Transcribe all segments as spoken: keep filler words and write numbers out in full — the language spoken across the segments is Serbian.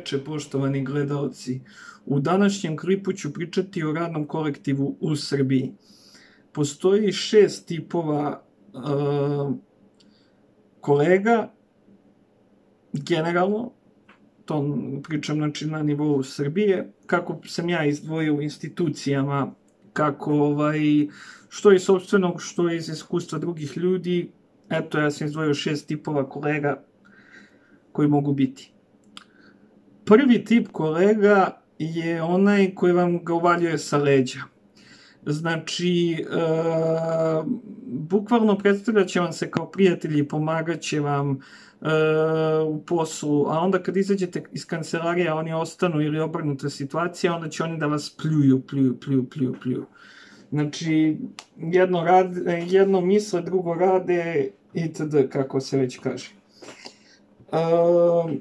veče, poštovani gledalci. U današnjem klipu ću pričati o radnom kolektivu u Srbiji. Postoji šest tipova uh, kolega, generalno, to pričam znači, na nivou Srbije, kako sam ja izdvojio u institucijama, kako ovaj, što iz sobstvenog, što iz iskustva drugih ljudi. Eto, ja sam izdvojio šest tipova kolega koji mogu biti. Prvi tip kolega je onaj koji vam ga uvaljuje sa leđa. Znači, e, bukvalno predstavljat će vam se kao prijatelji, pomagat će vam e, u poslu, a onda kad izađete iz kancelarija, oni ostanu ili obrnuta situacija, onda će oni da vas pljuju, pljuju, pljuju, pljuju, pljuju. Znači, jedno, rade, jedno misle, drugo rade, itd., kako se već kaže. Uh,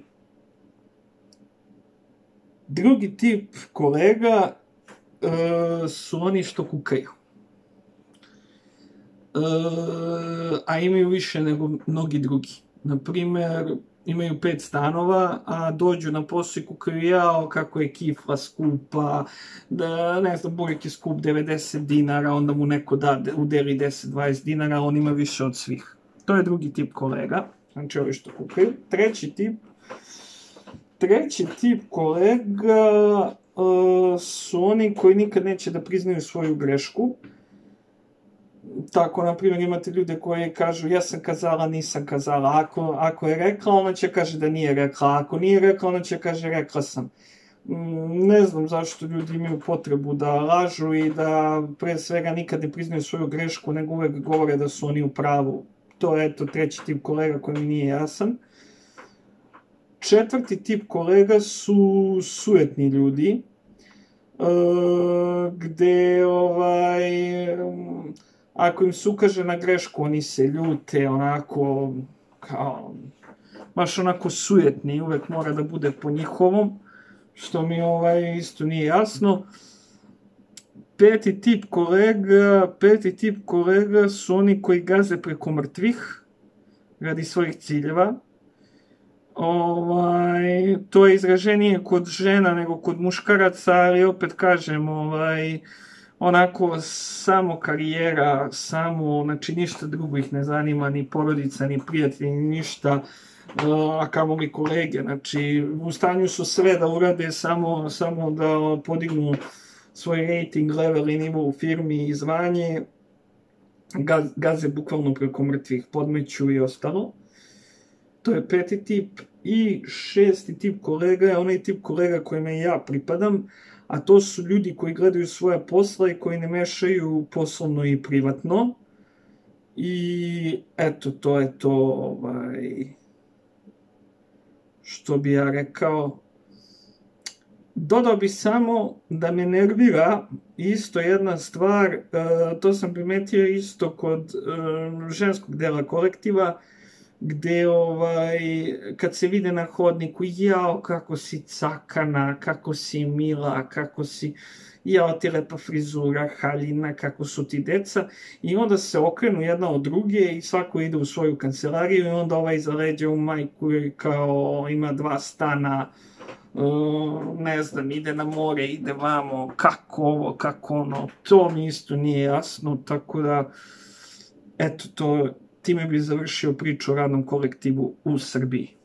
drugi tip kolega uh, su oni što kukaju. Uh, a imaju više nego mnogi drugi. Naprimer, imaju pet stanova, a dođu na posao i kukaju jao kako je kifla skupa, da ne znam, burek je skup devedeset dinara, onda mu neko da udeli deset dvadeset dinara, on ima više od svih. To je drugi tip kolega, znači ovi što kukaju. Treći tip, treći tip kolega uh, su oni koji nikad neće da priznaju svoju grešku. Tako, na primjer, imate ljude koji kažu ja sam kazala, nisam kazala. Ako, ako je rekla, ona će kaže da nije rekla. Ako nije rekla, ona će kaže rekla sam. Ne znam zašto ljudi imaju potrebu da lažu i da pre svega nikad ne priznaju svoju grešku, nego uvek govore da su oni u pravu. To je eto treći tip kolega koji mi nije jasan. Četvrti tip kolega su sujetni ljudi, gde ovaj... ako im se ukaže na grešku, oni se ljute, onako, kao, baš onako sujetni, uvek mora da bude po njihovom, što mi ovaj isto nije jasno. Peti tip kolega, peti tip kolega su oni koji gaze preko mrtvih, radi svojih ciljeva. Ovaj, to je izraženije kod žena nego kod muškaraca, ali opet kažem, ovaj, onako samo karijera, samo, znači ništa drugo ih ne zanima, ni porodica, ni prijatelji, ni ništa, a kamoli kolege, znači u stanju su sve da urade, samo, samo da podignu svoj rating, level i nivo u firmi i zvanje, Gaz, gaze bukvalno preko mrtvih, podmeću i ostalo. To je peti tip. I šesti tip kolega je onaj tip kolega kojima ja pripadam, a to su ljudi koji gledaju svoje posla i koji ne mešaju poslovno i privatno. I eto, to je to, ovaj, što bi ja rekao. Dodao bi samo da me nervira isto jedna stvar, to sam primetio isto kod ženskog dela kolektiva, gde ovaj, kad se vide na hodniku, jao kako si cakana, kako si mila, kako si, jao ti lepa frizura, haljina, kako su ti deca, i onda se okrenu jedna od druge i svako ide u svoju kancelariju i onda ovaj zaleđe u majku i kao ima dva stana, Uh, ne znam, ide na more, ide vamo, kako ovo, kako ono, to mi isto nije jasno, tako da, eto to, time bi završio priču o radnom kolektivu u Srbiji.